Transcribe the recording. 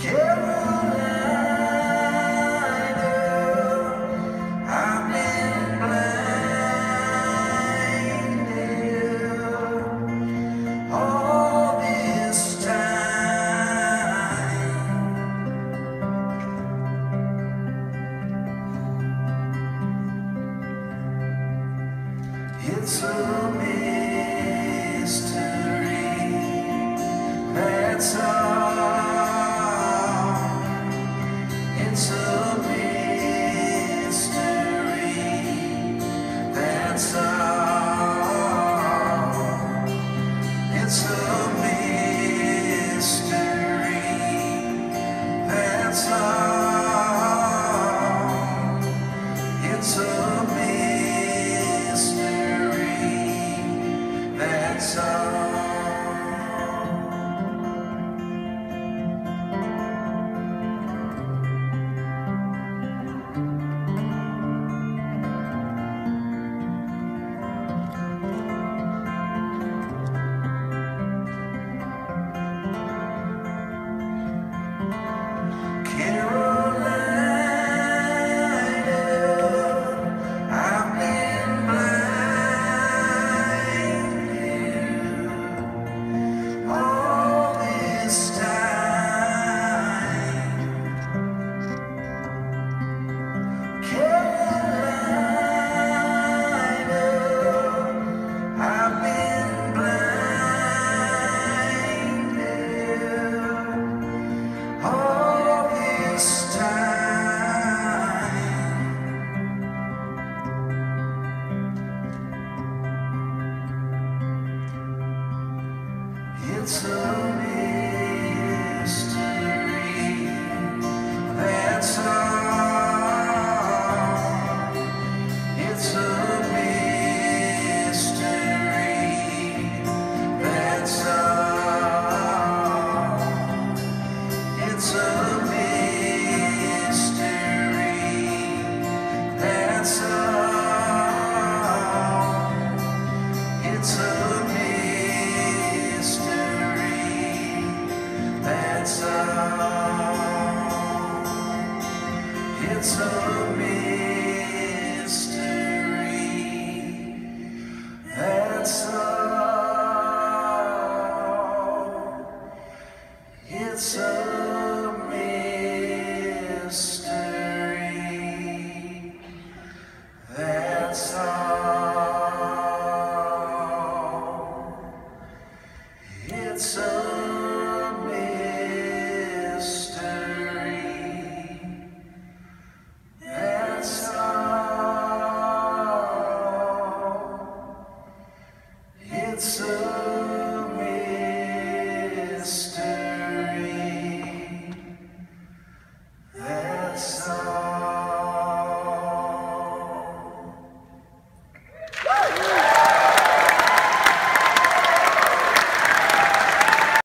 I've been blinded all this time. It's a mystery, that's all. It's a mystery, that's all. It's a mystery, that's all. It's a mystery, that's all. It's a mystery, that's all. It's a mystery, that's all. It's a mystery, that's all. It's a that's all. It's a mystery, that's all. It's a